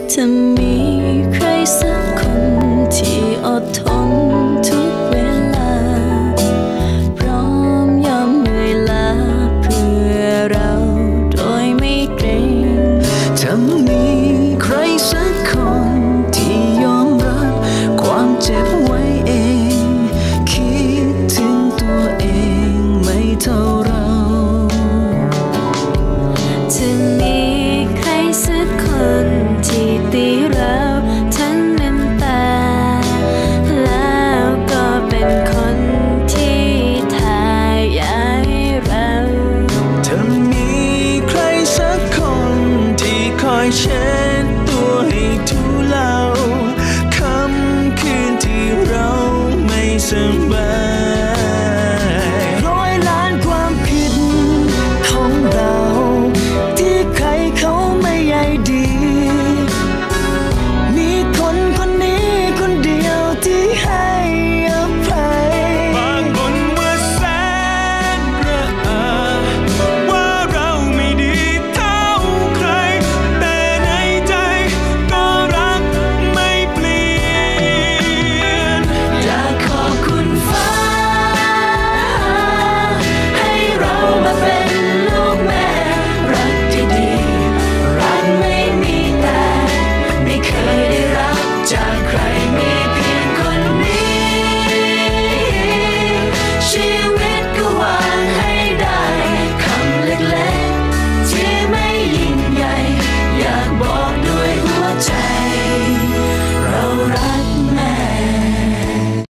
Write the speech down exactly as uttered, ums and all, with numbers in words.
จะมีใครสักคนที่อดทนทุกเวลาพร้อมยอมเหนื่อยล้าเพื่อเราโดยไม่เกรงจะมีใครสักคนที่ยอมรับความเจ็บไว้เองคิดถึงตัวเองไม่เท่าเราจะมีใครสักคนที่ตีเราทั้งน้ำตาแล้วก็เป็นคนที่ทายายเราจะมีใครสักคนที่คอยเช็